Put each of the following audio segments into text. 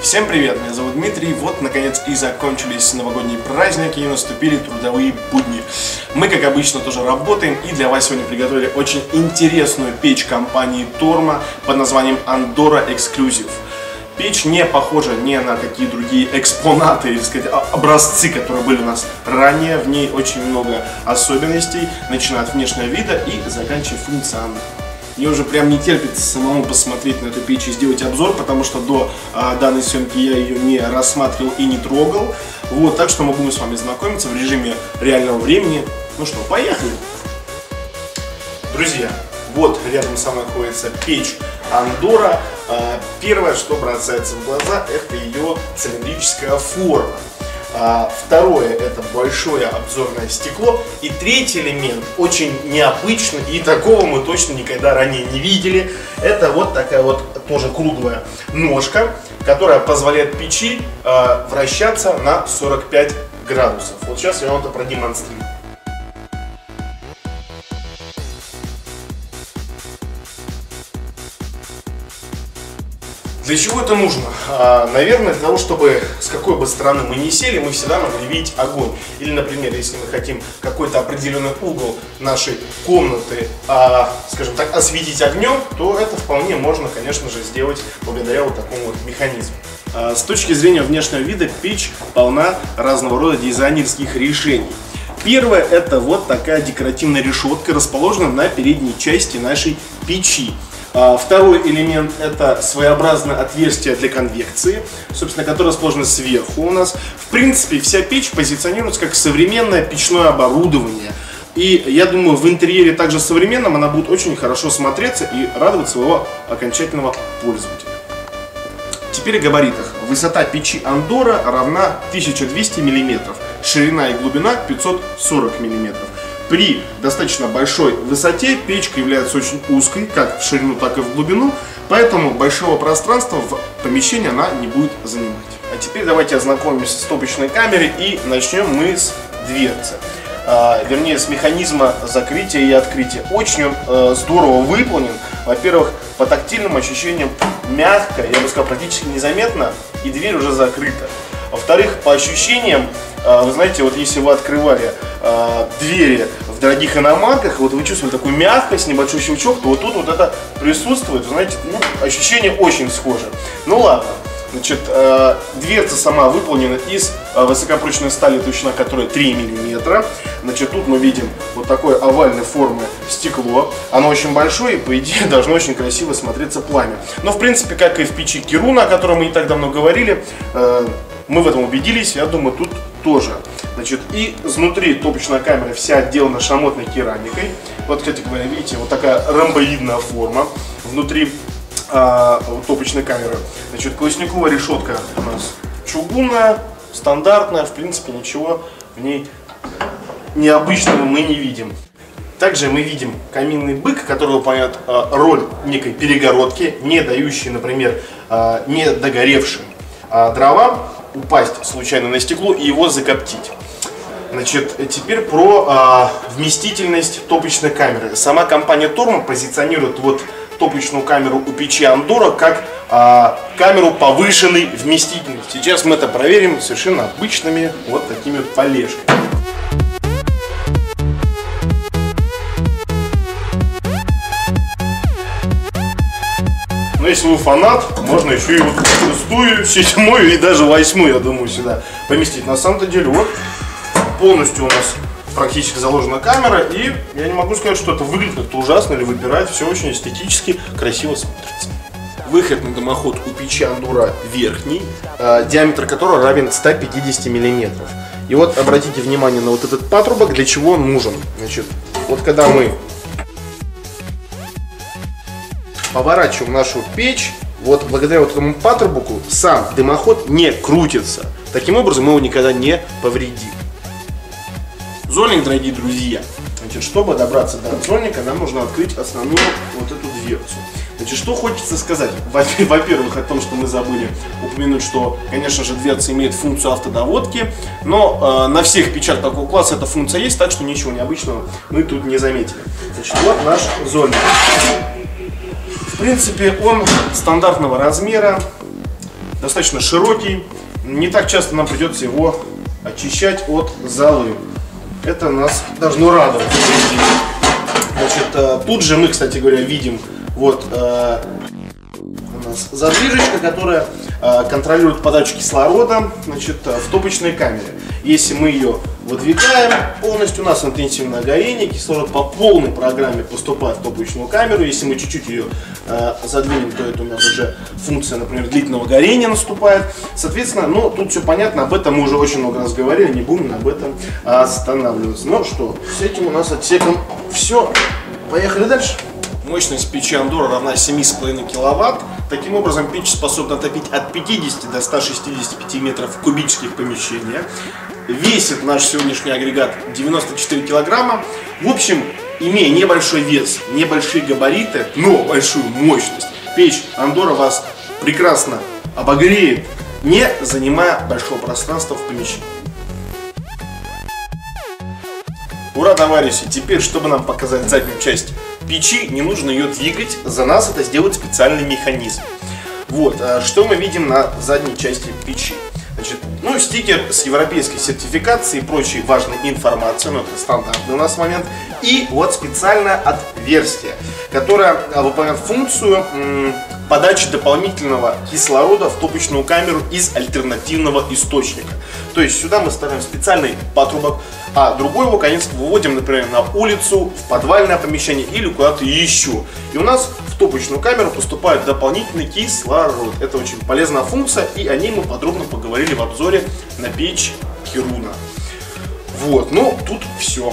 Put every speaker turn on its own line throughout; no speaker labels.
Всем привет, меня зовут Дмитрий. Вот, наконец, и закончились новогодние праздники, и наступили трудовые будни. Мы, как обычно, тоже работаем, и для вас сегодня приготовили очень интересную печь компании Torma под названием Andorra Exclusive. Печь не похожа ни на какие другие экспонаты, или сказать, образцы, которые были у нас ранее. В ней очень много особенностей, начиная от внешнего вида и заканчивая функционалом. Мне уже прям не терпится самому посмотреть на эту печь и сделать обзор, потому что до данной съемки я ее не рассматривал и не трогал. Вот, так что могу мы с вами знакомиться в режиме реального времени. Ну что, поехали! Друзья, вот рядом со мной находится печь Andorra. Первое, что бросается в глаза, это ее цилиндрическая форма. Второе, это большое обзорное стекло. И третий элемент, очень необычный, и такого мы точно никогда ранее не видели. Это вот такая вот тоже круглая ножка, которая позволяет печи вращаться на 45 градусов. Вот сейчас я вам это продемонстрирую. Для чего это нужно? Наверное, для того, чтобы с какой бы стороны мы ни сели, мы всегда могли видеть огонь. Или, например, если мы хотим какой-то определенный угол нашей комнаты, скажем так, осветить огнем, то это вполне можно, конечно же, сделать благодаря вот такому вот механизму. С точки зрения внешнего вида, печь полна разного рода дизайнерских решений. Первое, это вот такая декоративная решетка, расположенная на передней части нашей печи. Второй элемент – это своеобразное отверстие для конвекции, собственно, которое расположено сверху у нас. В принципе, вся печь позиционируется как современное печное оборудование. И я думаю, в интерьере также современном она будет очень хорошо смотреться и радовать своего окончательного пользователя. Теперь о габаритах. Высота печи Andorra равна 1200 мм, ширина и глубина 540 мм. При достаточно большой высоте печка является очень узкой, как в ширину, так и в глубину, поэтому большого пространства в помещении она не будет занимать. А теперь давайте ознакомимся с топочной камерой, и начнем мы с дверцы. Вернее, с механизма закрытия и открытия. Очень он здорово выполнен. Во-первых, по тактильным ощущениям мягко, я бы сказал, практически незаметно, и дверь уже закрыта. Во-вторых, по ощущениям, вы знаете, вот если вы открывали двери в дорогих иномарках, вот вы чувствовали такую мягкость, небольшой щелчок, то вот тут вот это присутствует, вы знаете, ощущение очень схоже. Ну ладно, значит, дверца сама выполнена из высокопрочной стали, толщина которой 3 мм. Значит, тут мы видим вот такой овальной формы стекло. Оно очень большое и, по идее, должно очень красиво смотреться пламя. Но, в принципе, как и в печи Kiruna, о которой мы не так давно говорили, мы в этом убедились, я думаю, тут тоже. Значит, и изнутри топочная камера вся отделана шамотной керамикой. Вот, кстати говоря, видите, вот такая ромбоидная форма внутри топочной камеры. Значит, колесниковая решетка у нас чугунная, стандартная, в принципе, ничего в ней необычного мы не видим. Также мы видим каминный бык, который выполняет роль некой перегородки, не дающей, например, не догоревшим дровам упасть случайно на стекло и его закоптить. Значит, теперь про вместительность топочной камеры. Сама компания Torma позиционирует вот топочную камеру у печи Andorra как камеру повышенной вместительности. Сейчас мы это проверим совершенно обычными вот такими вот полежками. Но если вы фанат, можно еще и вот шестую, седьмую и даже восьмую, я думаю, сюда поместить. На самом-то деле, вот полностью у нас практически заложена камера, и я не могу сказать, что это выглядит как-то ужасно или выпирает. Все очень эстетически красиво смотрится. Выходный дымоход у печи Andorra верхний, диаметр которого равен 150 мм. И вот обратите внимание на вот этот патрубок, для чего он нужен. Значит, вот когда мы поворачиваем нашу печь, вот благодаря вот этому патрубку сам дымоход не крутится. Таким образом мы его никогда не повредим. Зольник, дорогие друзья. Значит, чтобы добраться до зольника, нам нужно открыть основную вот эту дверцу. Значит, что хочется сказать? Во-первых, о том, что мы забыли упомянуть, что, конечно же, дверца имеет функцию автодоводки, но на всех печах такого класса эта функция есть, так что ничего необычного мы тут не заметили. Значит, вот наш зольник. В принципе, он стандартного размера, достаточно широкий. Не так часто нам придется его очищать от золы. Это нас должно радовать. Значит, тут же мы, кстати говоря, видим вот у нас задвижечка, которая контролирует подачу кислорода, значит, в топочной камере. Если мы ее выдвигаем, полностью у нас интенсивное горение, кислород по полной программе поступает в топочную камеру. Если мы чуть-чуть ее задвинем, то это у нас уже функция, например, длительного горения наступает. Соответственно, ну, тут все понятно, об этом мы уже очень много раз говорили, не будем об этом останавливаться. Ну что, с этим у нас отсеком все. Поехали дальше. Мощность печи Андора равна 7,5 кВт. Таким образом, печь способна топить от 50 до 165 метров кубических помещения. Весит наш сегодняшний агрегат 94 килограмма. В общем, имея небольшой вес, небольшие габариты, но большую мощность, печь Андора вас прекрасно обогреет, не занимая большого пространства в помещении. Ура, товарищи! Теперь, чтобы нам показать заднюю часть печи, не нужно ее двигать, за нас это сделает специальный механизм. Вот, что мы видим на задней части печи. Значит, ну, стикер с европейской сертификацией и прочей важной информацией, но это стандартный у нас момент. И вот специальное отверстие, которое выполняет функцию подачи дополнительного кислорода в топочную камеру из альтернативного источника. То есть сюда мы ставим специальный патрубок, а другой его конец выводим, например, на улицу, в подвальное помещение или куда-то еще. И у нас в топочную камеру поступает дополнительный кислород. Это очень полезная функция, и о ней мы подробно поговорили в обзоре на печь Кируна. Вот, ну тут все.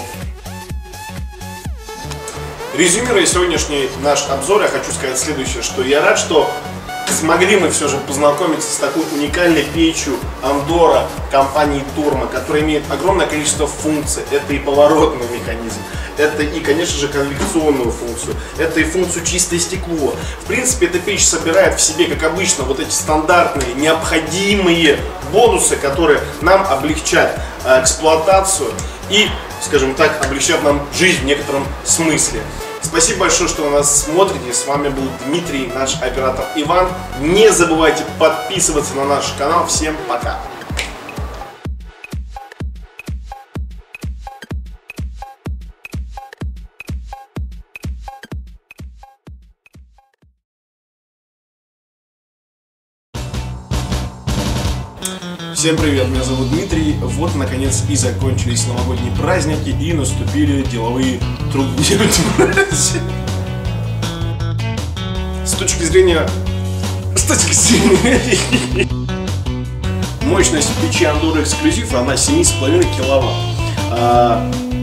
Резюмируя сегодняшний наш обзор, я хочу сказать следующее, что я рад, что смогли мы все же познакомиться с такой уникальной печью Андора компании Torma, которая имеет огромное количество функций. Это и поворотный механизм, это и, конечно же, конвекционную функцию, это и функцию чистое стекло. В принципе, эта печь собирает в себе, как обычно, вот эти стандартные, необходимые бонусы, которые нам облегчат эксплуатацию и, скажем так, облегчат нам жизнь в некотором смысле. Спасибо большое, что вы нас смотрите. С вами был Дмитрий, наш оператор Иван. Не забывайте подписываться на наш канал. Всем пока! Всем привет, меня зовут Дмитрий. Вот, наконец, и закончились новогодние праздники, и наступили деловые трудности. С точки зрения мощность печи Андора Эксклюзив равна 7,5 киловатт.